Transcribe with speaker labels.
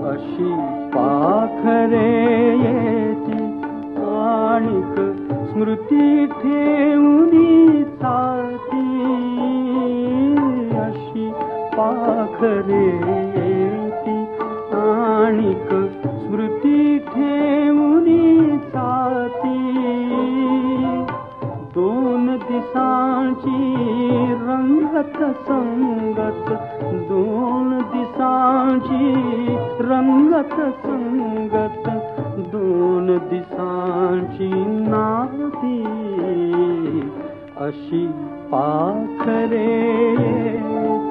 Speaker 1: अशी पाखरे येती आणिक स्मृती ठेवूनी साथी, अशी पाखरे येती आणिक स्मृती ठेवूनी साथी. दोन दिसांची रंगत संगत, दोन दिसांची रंगत संगत, दोन दिसांची नाती, अशी पाखरे येती.